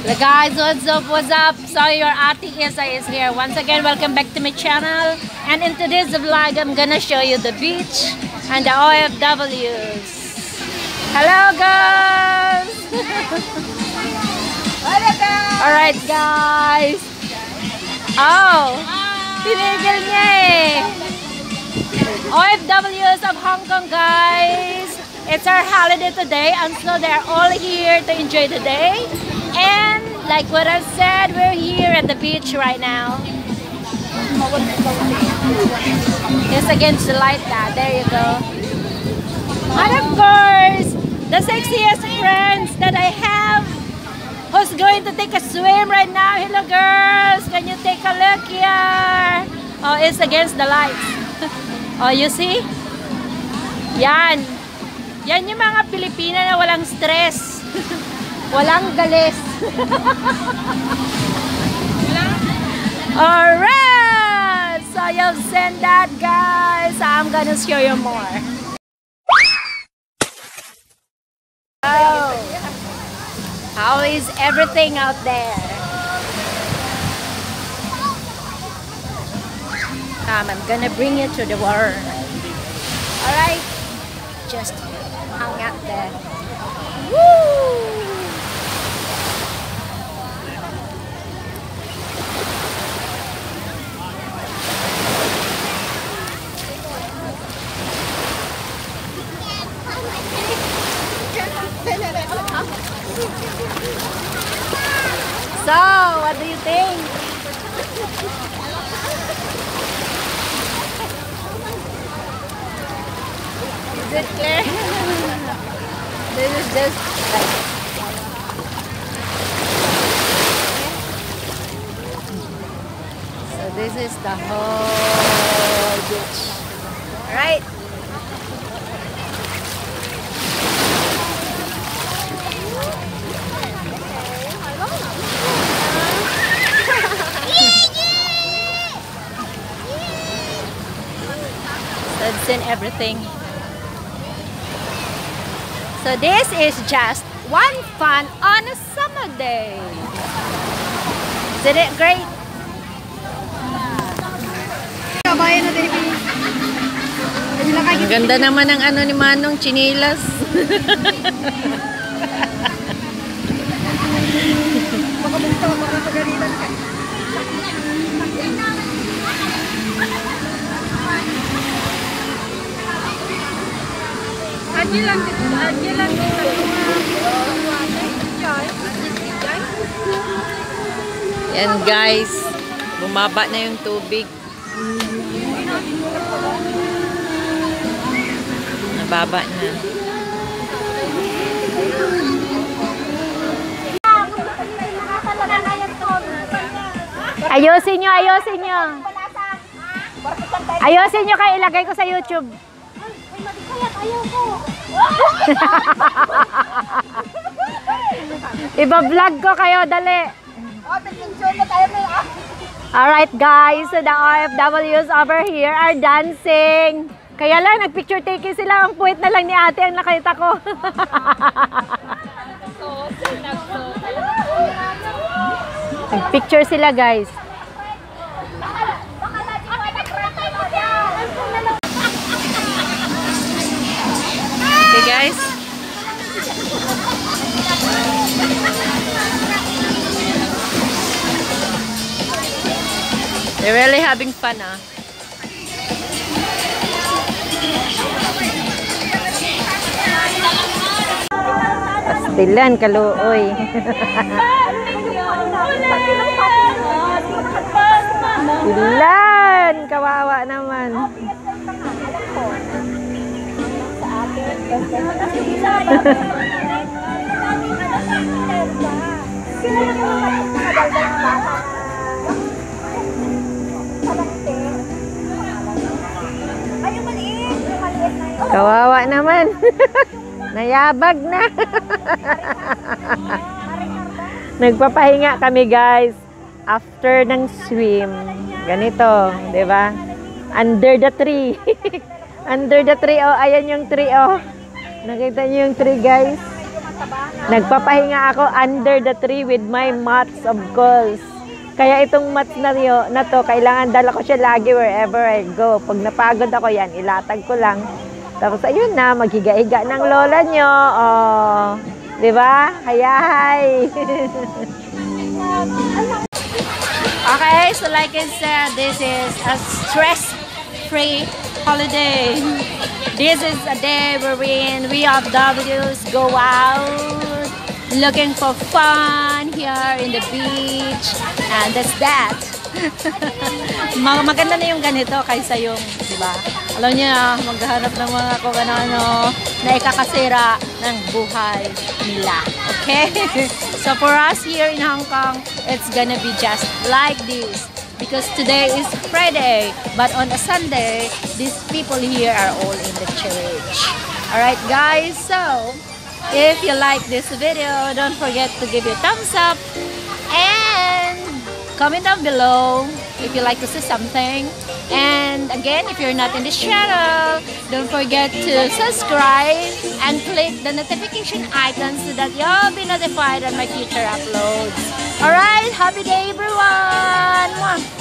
Hello guys, what's up, what's up? So your Ate Isa is here. Once again, welcome back to my channel. And in today's vlog, I'm gonna show you the beach and the OFWs. Hello guys! Alright guys. Oh, pinigil niya eh. OFWs of Hong Kong guys. It's our holiday today and so they're all here to enjoy the day. And like what I said, we're here at the beach right now. It's against the light now. There you go. And of course, the sexiest friends that I have who's going to take a swim right now. Hello girls, can you take a look here? Oh, it's against the lights. Oh, you see? Yan. Yan yung mga Pilipina na walang stress. Walang galis. Alright! So you've seen that guys. I'm gonna show you more. Oh. How is everything out there? Come, I'm gonna bring you to the water. Alright? Just hang out there. Woo! So, what do you think? Is it clear? This is just like... So this is the whole beach. Alright? That's in everything. So this is just one fun on a summer day. Isn't it great? Ang ganda naman ng ano ni Manong, chinilas. Yan guys, bumaba na yung tubig. Nababa na. Ayusin nyo, ayusin nyo. Ayusin nyo kayo, ilagay ko sa YouTube. Iba-vlog ko kayo, dali. Alright guys, so the OFWs over here are dancing. Kaya lang, nagpicture taking sila. Ang puwit na lang ni ate ang nakita ko. Nagpicture sila guys. Okay guys. They're really having fun, ah. Pastilan, kaluoy. Ilan, kawawa naman. Kawawa naman. Nayabag na. Nagpapahinga kami guys after ng swim. Ganito, 'di ba? Under the tree. Under the tree. Oh, ayan yung tree oh. Nakita niyo yung tree guys? Nagpapahinga ako under the tree with my mats of course. Kaya itong mats na to, kailangan dala ko siya lagi wherever I go. Pag napagod ako yan, ilatag ko lang. Tapos ayun na, maghiga-higa ng lola nyo. Oh, di ba? Hi! Okay, so like I said, this is a stress-free holiday. This is a day wherein we of W's go out looking for fun here in the beach, and that's that. Maganda na yung ganito kaysa yung, di ba? Alam niyo na, maghahanap ng mga kung ano-ano na ikakasira ng buhay nila. Okay? So for us here in Hong Kong, it's gonna be just like this. Because today is Friday, but on a Sunday, these people here are all in the church. Alright guys, so if you like this video, don't forget to give it a thumbs up and comment down below if you like to see something. And again, if you're not in this channel, don't forget to subscribe and click the notification icon so that you'll be notified on my future uploads. Alright, happy day everyone!